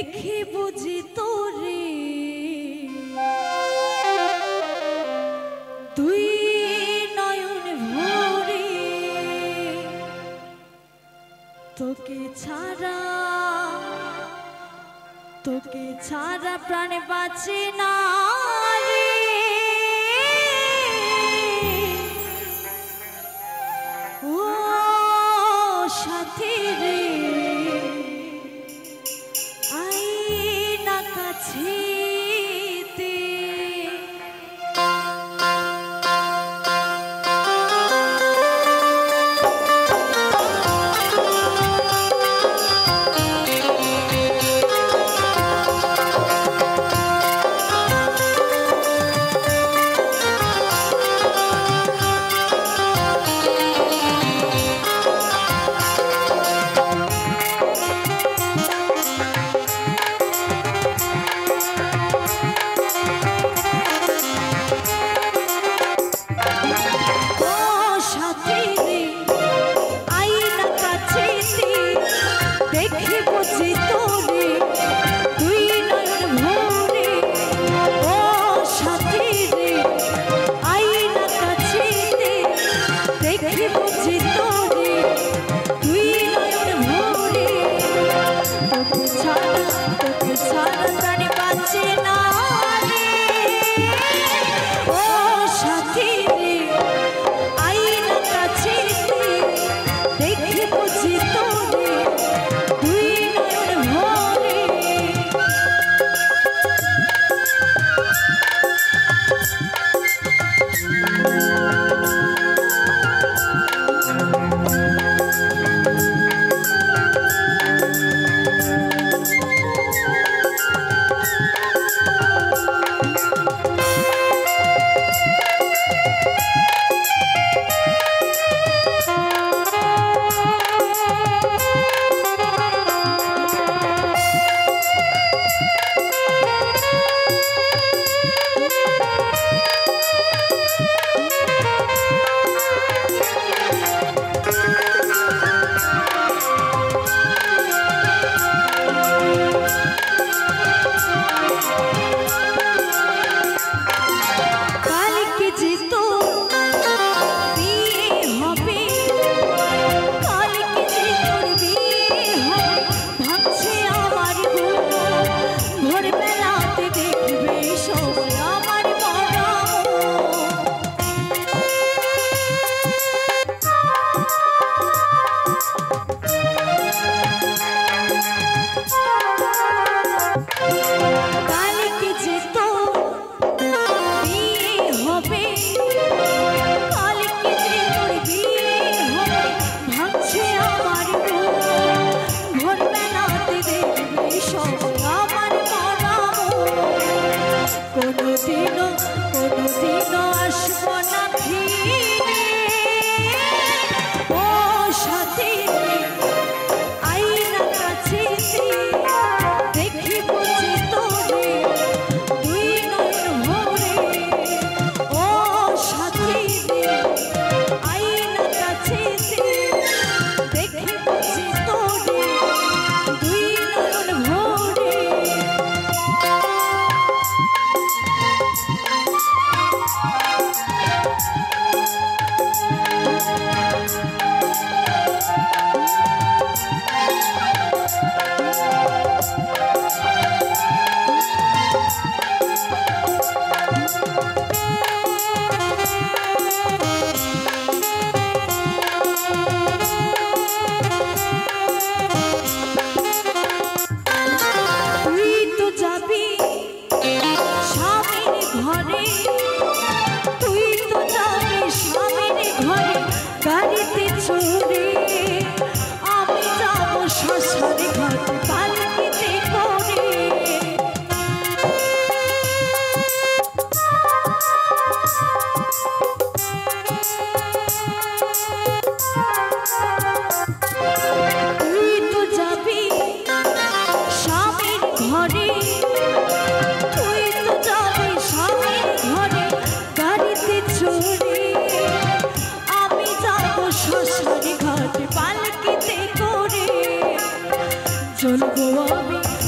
দেখি বুঝি তোরে তুই নয়ন ভরে তোকে ছাড়া প্রাণে বাঁচে না রে ও সাথী রে আই না কাছে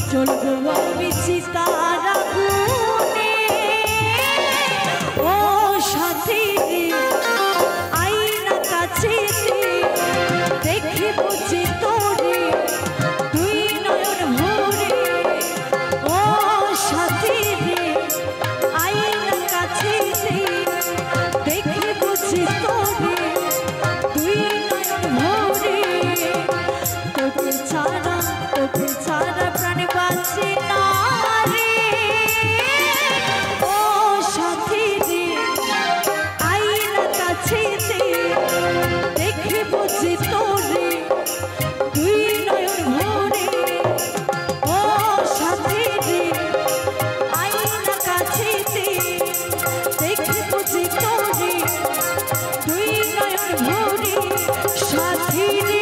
জ্বলবো আমি চিতার আগুনে। ও সাথী রে আইনা কাছে দেখিব যে তোরে দুই নয়ন ভরে। ও সাথী রে আইনা কাছে দেখিব যে তোরে দুই নয়ন ভরে। তোকে ছাড়া প্রাণে বাঁচে না রে। ও সাথী রে আইনা কাছে দেখিব যে তোরে দুই নয়ন ভরে। ও সাথী রে আইনা কাছে দেখিব যে তোরে দুই নয়ন ভরে। সাথী রে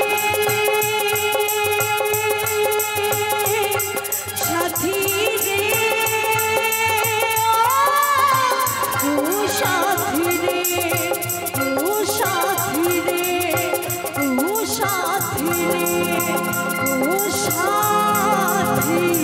সাথী রে ও সাথী রে ও সাথী রে ও সাথী রে ও সাথী।